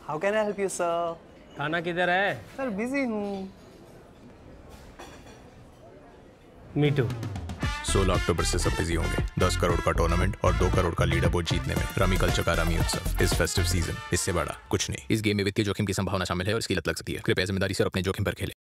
How can I help you sir? थाना किधर है? सर बिजी हूँ। मीटू। 16 अक्टूबर से सब बिजी होंगे। 10 करोड़ का टूर्नामेंट और 2 करोड़ का लीडर बोर्ड जीतने में रमी कल्चर का रमी उत्सव इस फेस्टिव सीजन, इससे बड़ा कुछ नहीं। इस गेम में वित्तीय जोखिम की संभावना शामिल है और इसकी लत लग सकती है। कृपया जिम्मेदारी से और अपने जोखिम पर खेलें।